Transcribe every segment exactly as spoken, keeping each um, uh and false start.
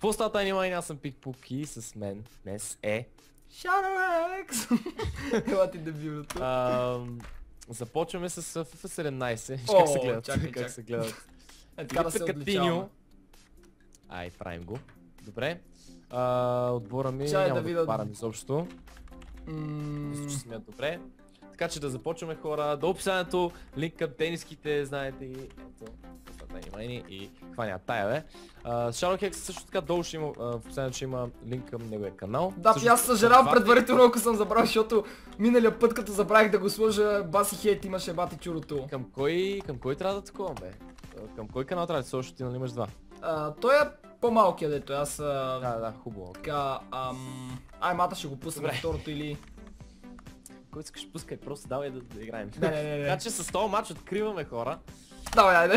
Какво става тайни мани? Аз съм Пикпуки с мен днес е... Shadowx! Ела ти дебилното. Започваме с FIFA седемнайсет. О, Как се гледат? чакай, Как чакай. се гледат? Е, така да се отличаваме. Ай, правим го. Добре. А, отбора ми Чай няма да да, видя- да парам изобщо. М, Мисля, че смеят добре. Така че да започваме, хора. До описанието линк към тениските, знаете и ето. Внимание и каква няма тая, бе. Shadowx също така долу ще има, а, в описанието ще има линк към неговия канал. Да, Също и аз така съжалявам това- предварително, ако съм забравил, защото миналия път, като забравих да го сложа, баси хейт имаше бати чурото. Към кой, към кой трябва да такова, бе? А, Към кой канал трябва да сложиш, ти нали имаш два? А, той е по-малкият, дето аз... А, Да, да, хубаво. така, ам... Ай, мата ще го пусна на Добре. второто или... Кой искаш пускай, просто давай да, да играем. Не, не, не, Така не. че с този матч откриваме, хора. Давай, айде.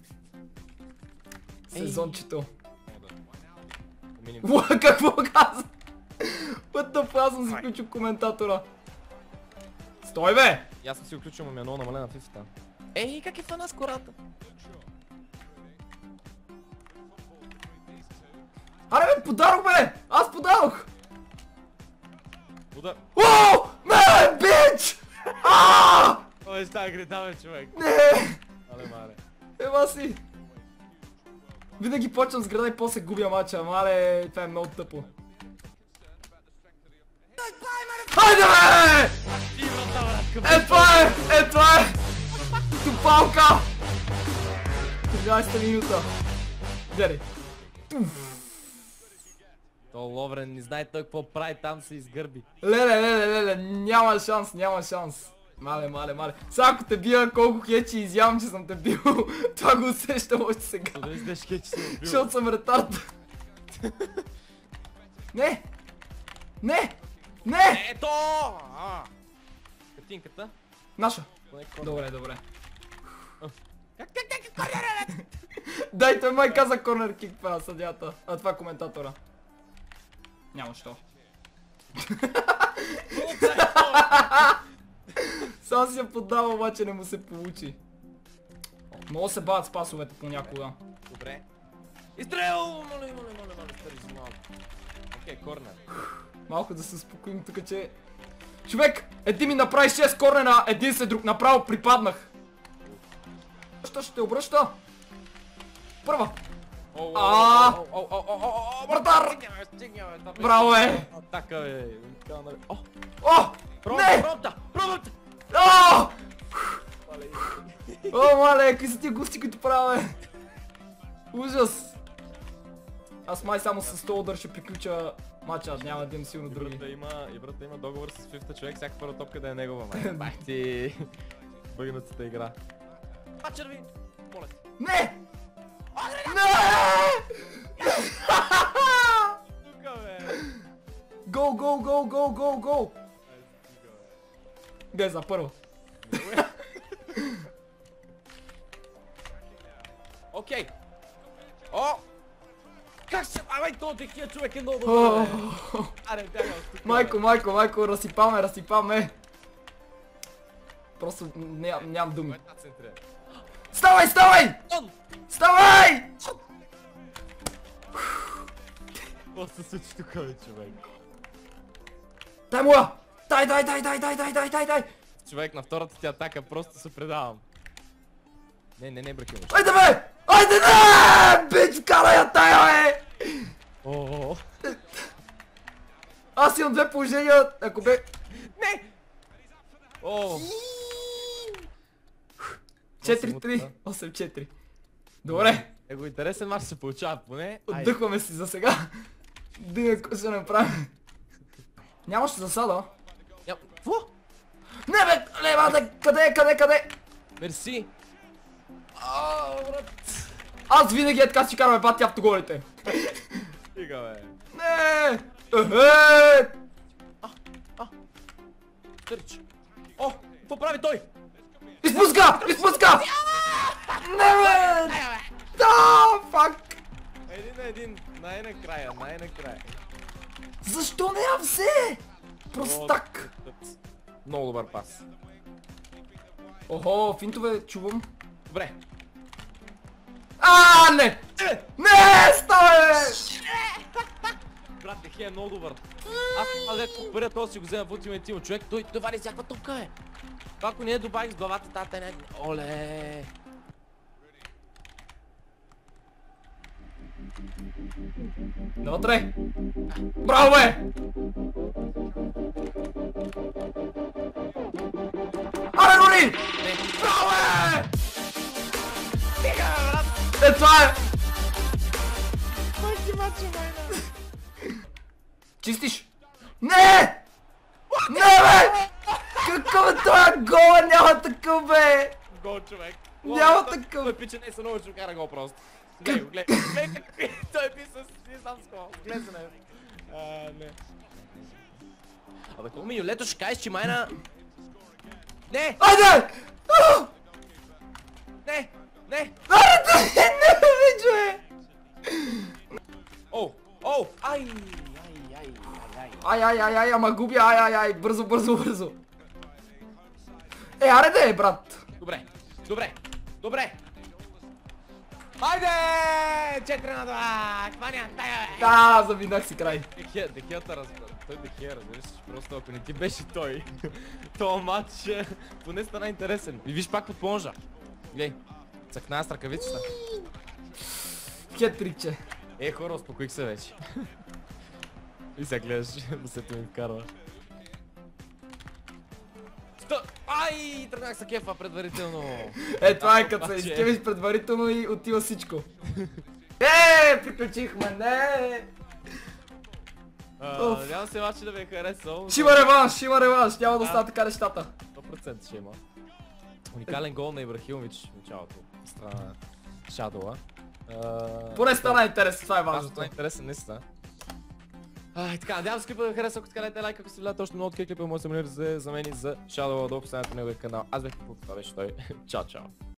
Ей. Сезончето. Минимум. Уа, какво каза? What the fuck, аз съм си включил коментатора. Стой, бе! И аз съм си включил, но ми е много намалена фифата. Ей, как е фана скората? Аре, бе, подарок, бе! Аз подарок! Удар. Оу! Мен, бич! Аааа! Ой, става грита, бе, човек. Не! Мале, мале. Ема си! Винаги почвам с града и после губя мача, мале, това е много тъпо. Хайде, бе! Е, това е! Е, това е! Тупалка! двайсета минута. Гледай. То Ловрен не знае той какво прави, там се изгърби. Леле, леле, леле, няма шанс, няма шанс. Мале, мале, мале. Сега ако те бия, колко хечи изявам, че съм те бил, това го усещам още сега. Да издеш че си убил. Защото съм ретард. Не! Не! Не! Ето! А! Картинката. Наша. Поне какво- Добре, добре. Как, как, как, как, как, как? Дай, той май каза корнер кик, това съдята. А това е коментатора. Няма що. Само си я поддава, обаче не му се получи. Много се бавят спасовете понякога. Добре. Изстрел! Моля, моля, моля, моля, стари си малко. Окей, корнер. Малко да се успокоим тук, че... Човек! Еди ми направи шест корнера, един след друг, направо припаднах. Що ще те обръща? Първа! А! Вратар! Браво, е! Атака, бе. Така, нали. О! О! Не! Пробата! Пробата! О! О, мале, какви са тия густи, които правя, бе? Ужас! Аз май само с сто удар ще приключа матча, няма да имам силно други. Играта има, играта има договор с фифта човек, всяка първа топка да е негова, май. Бах ти! Бъгнатата игра. А, черви! Полет! Не! Не! Тука, бе! Гол, гол, гол, гол, гол, гол! Де за първо. Окей! О! Как се... Абе, този техния човек е много О, добър, бе! Аре, бягай от тук, Майко, бе. майко, майко, разсипаме, разсипаме. Просто ням, нямам думи. Кой е тази центрия? Ставай, ставай! Он! Ставай! Какво се случи тук, бе, човек? Дай му я! Дай, дай, дай, дай, дай, дай, дай, дай, дай! Човек, на втората ти атака просто се предавам. Не, не, не, бракилаш. Айде, бе! Айде, не! Бич, вкарай я тая, бе! О, Аз имам две положения, ако бе... не! О, четири три, осем четири. Добре, Его интересен мач се получава поне. отдъхваме си за сега. Дига, какво ще направим? Нямаш засада? Какво? Не, бе! Лева, да, къде, къде, къде? Мерси. Ааа, брат. Аз винаги е така си караме бати автоголите. Стига, бе. Не! Ехе! Търч. О, какво прави той? Изпуска! Изпуска! Не, бе! Да, фак! Един на един, най-накрая, най-накрая. Защо не я взе? Простак! Много добър пас. Охо, финтове чувам. Добре. А, не! Не, стой! Брат, Дехия е много добър. Аз това лето първият този си го взема в Ultimate Team. Човек, той, той вади всякаква топка е. Това ако не е добавих с главата, тата не... Оле! Навътре! Браво, бе! Аре, Руни! Браво, бе! Тига, бе, брат! Е, това е! Кой ти мача, майна? Чистиш? Не! Не, бе! Какъв е това гол? Няма такъв, бе! Гол, човек. Няма Той- такъв. Той пича не се научи, кара гол просто. Гледай го, гледай. Гледай какви. Той пи с... Не знам с кого. Гледай се него. А, не. Абе, какво ми, лето ще кажеш, че майна... Не! Айде! А! Не! Не! Аре, да не, не, бе! О! О! Ай! Ай, ай, ай, ай. Ай, ай, ай, ай, ама губя, ай, ай, ай, бързо, бързо, бързо. Е, аре да е, брат. Добре, добре, добре. Хайде! четири на два! Хваня, тая, бе! Да, заминах си край. Дехия, Дехията разбира. Той Дехия, разбираш, че просто ако не ти беше той, този матч е, поне стана интересен. И виж пак под понжа. Глей, цъкна с ръкавицата. Хетрикче. Е, хора, успокоих се вече. И сега гледаш, да се ми вкарва. Сто... Ай, тръгнах са кефа предварително. Е, това е като се Обаче. изкевиш предварително и отива всичко. Е, приключихме, не! А, Оф. Надявам се матча да ви е харесал. Ще има реванш, ще има реванш, няма да А. става така нещата. сто процента ще има. Уникален гол на Ибрахимович в началото. от Страна на Шадола. А, Поне стана интерес, това е Това важното. е интересен, наистина. Ай, така, надявам се клипа да ви хареса, ако така дайте лайк, ако сте влядете още много такива клипа, може да се абонирате за мен и за Shadow, долу в описанието на неговия канал. Аз бях Пипо, това беше той. Чао, чао.